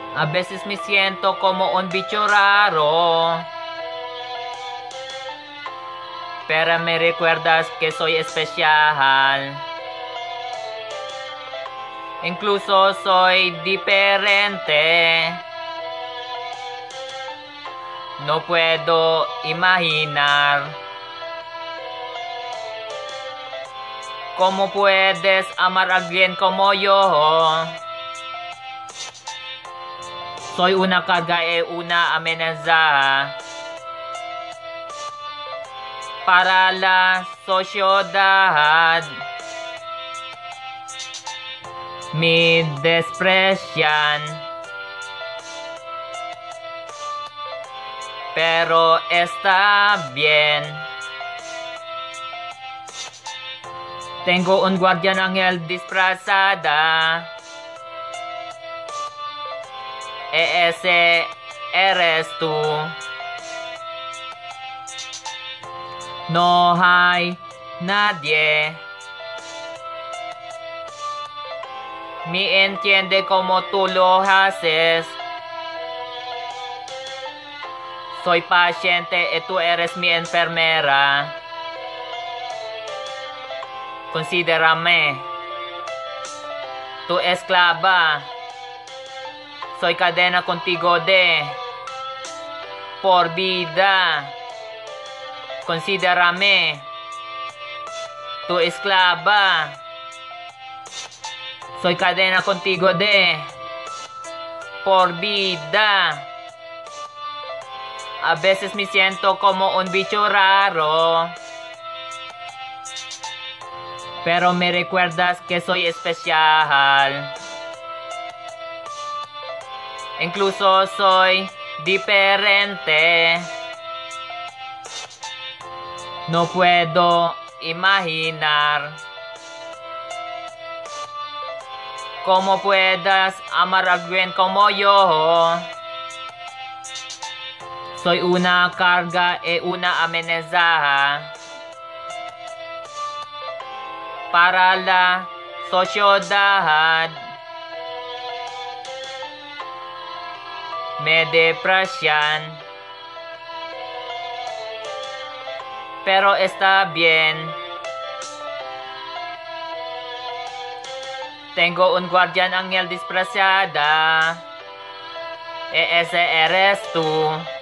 A veces me siento como un bicho raro, pero me recuerdas que soy especial. Incluso soy diferente. No puedo imaginar cómo puedes amar a alguien como yo. Soy una carga y una amenaza para la sociedad. Me desprecian, pero está bien. Tengo un guardián ángel disfrazada. Ese eres tú. No hay nadie me entiende como tú lo haces. Soy paciente y tú eres mi enfermera. Considérame tu esclava. Soy cadena contigo de por vida. Considérame tu esclava. Soy cadena contigo de por vida. A veces me siento como un bicho raro, pero me recuerdas que soy especial. Incluso soy diferente. No puedo imaginar cómo puedas amar a alguien como yo. Soy una carga y una amenaza para la sociedad. Me desprecian, pero está bien. Tengo un guardián ángel disfrazada. Ese eres tú.